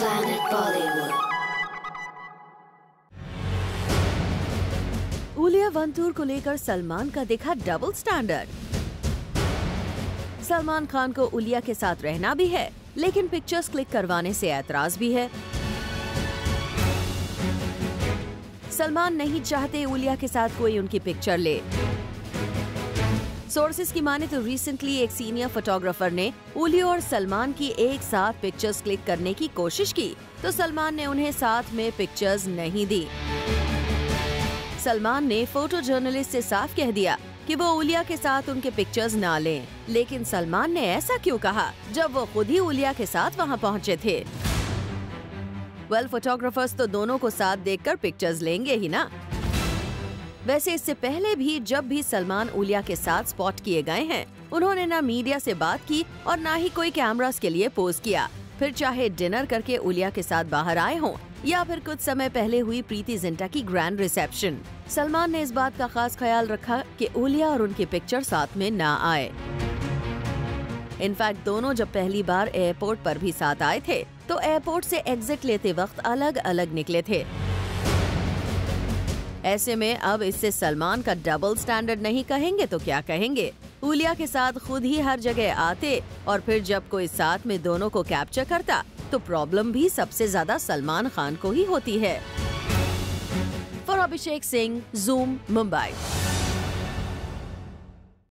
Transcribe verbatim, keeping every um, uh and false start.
Planet Bollywood. उलिया one tour को लेकर सलमान का दिखा डबल स्टैंडर्ड। सलमान खान को उलिया के साथ रहना भी है, लेकिन पिक्चर्स क्लिक करवाने से ऐतराज भी है। सलमान नहीं चाहते उलिया के साथ कोई उनकी पिक्चर ले। सोर्सेस की माने तो रिसेंटली एक सीनियर फोटोग्राफर ने उलिया और सलमान की एक साथ पिक्चर्स क्लिक करने की कोशिश की, तो सलमान ने उन्हें साथ में पिक्चर्स नहीं दी। सलमान ने फोटो जर्नलिस्ट से साफ कह दिया कि वो उलिया के साथ उनके पिक्चर्स ना लें, लेकिन सलमान ने ऐसा क्यों कहा जब वो खुद ही उलिया के साथ वहां पहुंचे थे। वेल, फोटोग्राफर्स तो दोनों को साथ देखकर पिक्चर्स लेंगे ही ना। वैसे इससे पहले भी जब भी सलमान उलिया के साथ स्पॉट किए गए हैं, उन्होंने ना मीडिया से बात की और ना ही कोई कैमरास के लिए पोज किया। फिर चाहे डिनर करके उलिया के साथ बाहर आए हों या फिर कुछ समय पहले हुई प्रीति जिंटा की ग्रैंड रिसेप्शन, सलमान ने इस बात का खास ख्याल रखा कि उलिया और उनकी पिक्चर साथ में ना आए। इनफैक्ट दोनों जब पहली बार एयरपोर्ट पर भी साथ आए थे, तो एयरपोर्ट से एग्जिट लेते वक्त अलग अलग निकले थे। ऐसे में अब इससे सलमान का डबल स्टैंडर्ड नहीं कहेंगे तो क्या कहेंगे। उलिया के साथ खुद ही हर जगह आते और फिर जब कोई साथ में दोनों को कैप्चर करता, तो प्रॉब्लम भी सबसे ज्यादा सलमान खान को ही होती है। For Abhishek Singh, Zoom, Mumbai.